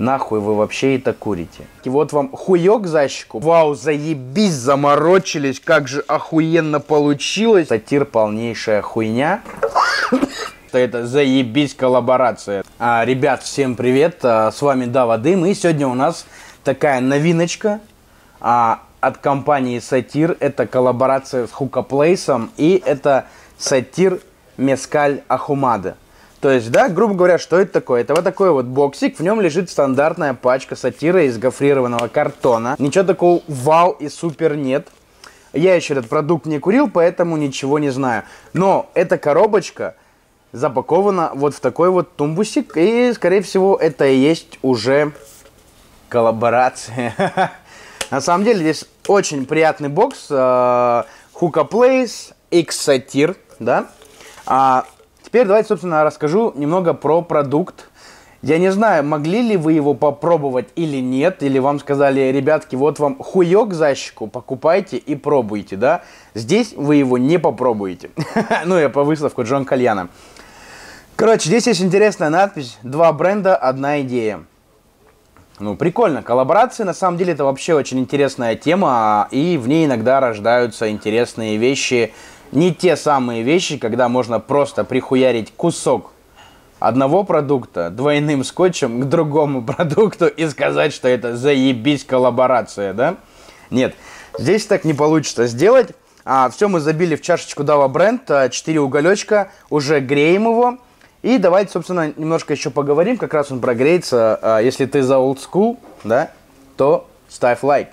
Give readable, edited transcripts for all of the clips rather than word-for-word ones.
Нахуй вы вообще это курите? И вот вам хуёк за щеку. Вау, заебись, заморочились, как же охуенно получилось. Сатир полнейшая хуйня. Это заебись коллаборация. Ребят, всем привет, с вами Дава Дым. И сегодня у нас такая новиночка от компании Сатир. Это коллаборация с Хукаплейсом. И это Сатир Мескаль Ахумада. То есть, да, грубо говоря, что это такое? Это вот такой вот боксик, в нем лежит стандартная пачка сатира из гофрированного картона. Ничего такого вау и супер нет. Я еще этот продукт не курил, поэтому ничего не знаю. Но эта коробочка запакована вот в такой вот тумбусик, и, скорее всего, это и есть уже коллаборация. На самом деле, здесь очень приятный бокс. Hukaplace X Satir, да? Теперь давайте, собственно, расскажу немного про продукт. Я не знаю, могли ли вы его попробовать или нет, или вам сказали, ребятки, вот вам хуёк за щеку, покупайте и пробуйте, да? Здесь вы его не попробуете. Ну, я по выставку Джон Кальяна. Короче, здесь есть интересная надпись: два бренда, одна идея. Ну, прикольно. Коллаборации, на самом деле, это вообще очень интересная тема, и в ней иногда рождаются интересные вещи. Не те самые вещи, когда можно просто прихуярить кусок одного продукта двойным скотчем к другому продукту и сказать, что это заебись коллаборация, да? Нет, здесь так не получится сделать. Все мы забили в чашечку Dava Brand, 4 уголечка, уже греем его. И давайте, собственно, немножко еще поговорим, как раз он прогреется. Если ты за old school, да, то ставь лайк.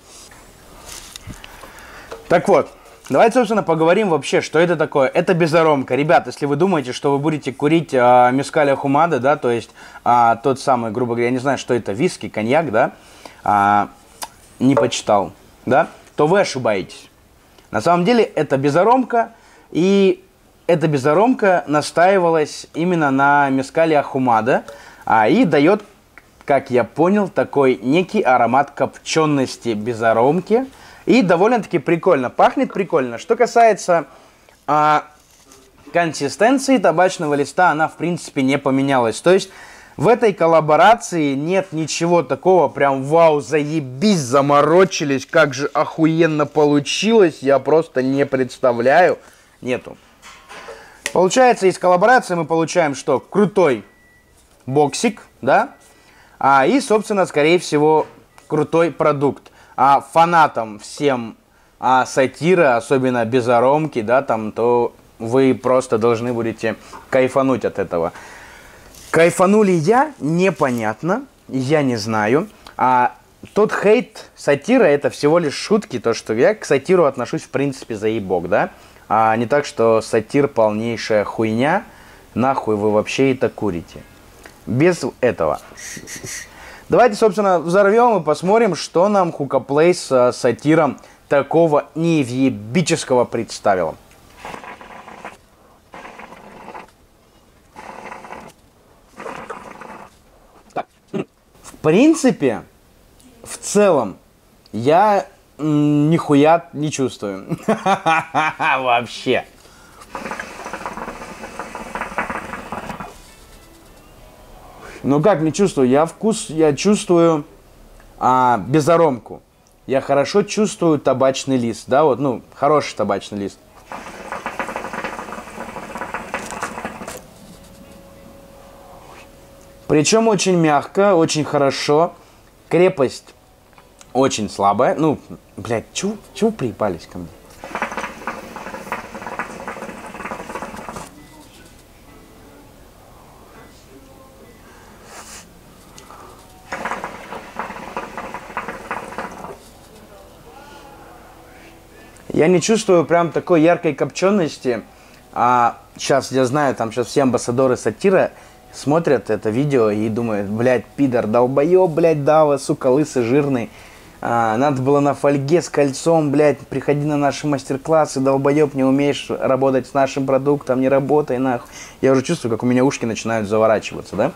Так вот. Давайте, собственно, поговорим вообще, что это такое. Это безаромка. Ребят, если вы думаете, что вы будете курить Мескаль Ахумада, да, то есть тот самый, грубо говоря, я не знаю, что это, виски, коньяк, да, не почитал, да, то вы ошибаетесь. На самом деле, это безаромка, и эта безаромка настаивалась именно на Мескале Ахумада, и дает, как я понял, такой некий аромат копчености безаромки. И довольно-таки прикольно. Пахнет прикольно. Что касается консистенции табачного листа, она в принципе не поменялась. То есть в этой коллаборации нет ничего такого прям вау, заебись, заморочились, как же охуенно получилось, я просто не представляю. Нету. Получается, из коллаборации мы получаем что? Крутой боксик, да? И, собственно, скорее всего, крутой продукт. Фанатам всем сатира, особенно безаромки, да, там, то вы просто должны будете кайфануть от этого. Кайфанули я? Непонятно, я не знаю. Тот хейт сатира — это всего лишь шутки, то, что я к сатиру отношусь, в принципе, заебок, да. Не так, что сатир полнейшая хуйня, нахуй вы вообще это курите. Без этого. Давайте, собственно, взорвем и посмотрим, что нам Hukaplace с сатиром такого невъебического представил. В принципе, в целом, я нихуя не чувствую. Вообще. Ну как не чувствую? Я чувствую безаромку. Я хорошо чувствую табачный лист, да, вот, ну, хороший табачный лист. Причем очень мягко, очень хорошо. Крепость очень слабая. Ну, блядь, чего приебались ко мне? Я не чувствую прям такой яркой копчености. Сейчас, я знаю, там сейчас все амбассадоры сатира смотрят это видео и думают, блядь, пидор, долбоёб, блядь, Дава, сука, лысый, жирный. Надо было на фольге с кольцом, блядь, приходи на наши мастер-классы, долбоёб, не умеешь работать с нашим продуктом, не работай, нахуй. Я уже чувствую, как у меня ушки начинают заворачиваться, да?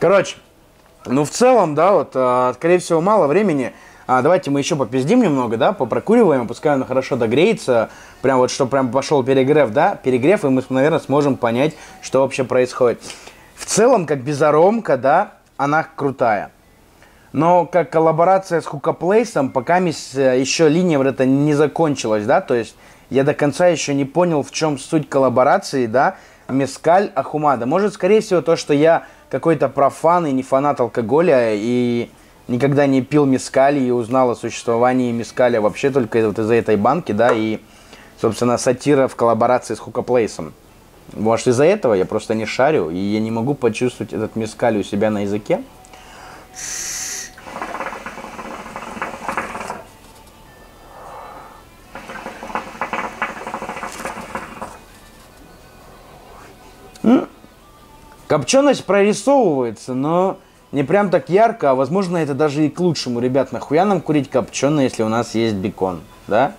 Короче, ну в целом, да, вот, скорее всего, мало времени. Давайте мы еще попиздим немного, да, попрокуриваем, пускай он хорошо догреется, прям вот, чтобы прям пошел перегрев, да, перегрев, и мы, наверное, сможем понять, что вообще происходит. В целом, как безаромка, да, она крутая. Но как коллаборация с Хукаплейсом, пока еще линия вот эта не закончилась, да, то есть я до конца еще не понял, в чем суть коллаборации, да, Мескаль Ахумада. Может, скорее всего, то, что я какой-то профан и не фанат алкоголя, и никогда не пил мескаль, и узнал о существовании мескаля вообще только вот из-за этой банки, да, и, собственно, сатира в коллаборации с Хукаплейсом. Может, из-за этого я просто не шарю, и я не могу почувствовать этот мескаль у себя на языке. Копченость прорисовывается, но не прям так ярко, а возможно это даже и к лучшему. Ребят, нахуя нам курить копченое, если у нас есть бекон, да?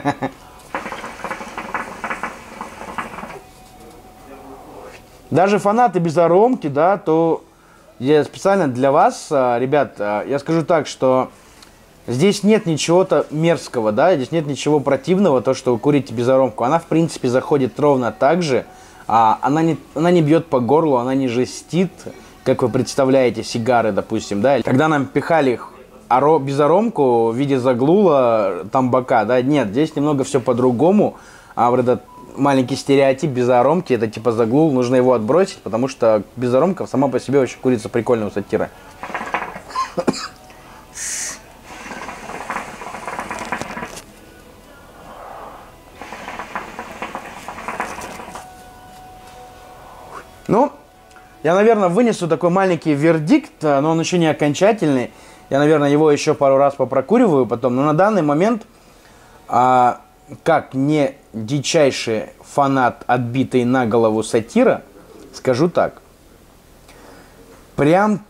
Даже фанаты безаромки, да, то я специально для вас, ребят, я скажу так, что здесь нет ничего-то мерзкого, да, здесь нет ничего противного, то, что вы курите безаромку. Она, в принципе, заходит ровно так же. Она не бьет по горлу, она не жестит, как вы представляете, сигары, допустим, да. Когда нам пихали безаромку в виде заглула, тамбака, да, нет, здесь немного все по-другому. А вот этот маленький стереотип безаромки, это типа заглул, нужно его отбросить, потому что безаромка сама по себе очень курица прикольного сатира. Ну, я, наверное, вынесу такой маленький вердикт, но он еще не окончательный. Я, наверное, его еще пару раз попрокуриваю потом. Но на данный момент, как не дичайший фанат отбитой на голову сатира, скажу так. Прям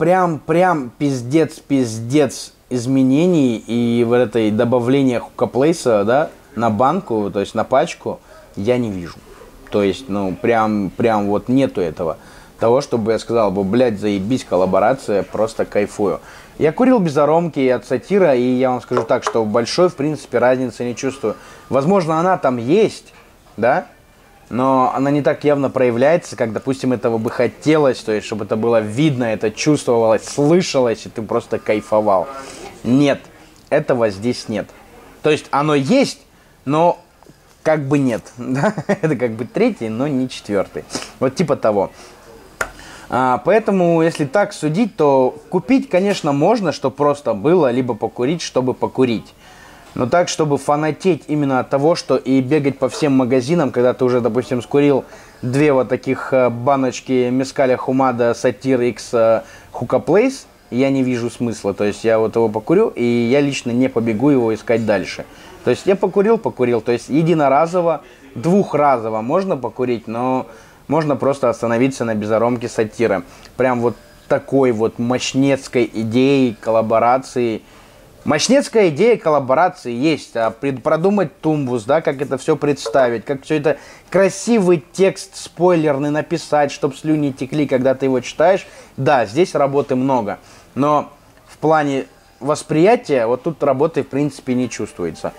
пиздец изменений и в этой добавления Хукаплейса, да, на банку, то есть на пачку, я не вижу. То есть, ну, прям вот нету этого. Того, чтобы я сказал бы, блядь, заебись, коллаборация, просто кайфую. Я курил безаромки и от сатира, и я вам скажу так, что большой, в принципе, разницы не чувствую. Возможно, она там есть, да, но она не так явно проявляется, как, допустим, этого бы хотелось, то есть, чтобы это было видно, это чувствовалось, слышалось, и ты просто кайфовал. Нет, этого здесь нет. То есть, оно есть, но как бы нет, да? Это как бы третий, но не четвертый. Вот типа того. Поэтому, если так судить, то купить, конечно, можно, чтобы просто было, либо покурить, чтобы покурить. Но так, чтобы фанатеть именно от того, что и бегать по всем магазинам, когда ты уже, допустим, скурил две вот таких баночки мескаля Хумада Сатир X Хукаплейс, я не вижу смысла. То есть я вот его покурю, и я лично не побегу его искать дальше. То есть я покурил. То есть единоразово, двухразово можно покурить, но можно просто остановиться на безаромке сатира. Прям вот такой вот мощнецкой идеей коллаборации. Мощнецкая идея коллаборации есть. А продумать тумбус, да, как это все представить, как все это красивый текст спойлерный написать, чтобы слюни текли, когда ты его читаешь. Да, здесь работы много. Но в плане восприятия вот тут работы в принципе не чувствуется.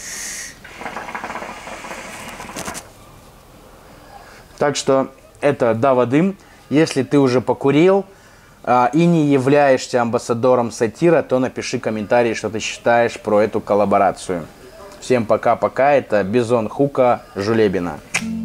Так что это Давадым. Если ты уже покурил и не являешься амбассадором сатира, то напиши комментарий, что ты считаешь про эту коллаборацию. Всем пока-пока. Это Бизон Хука Жулебина.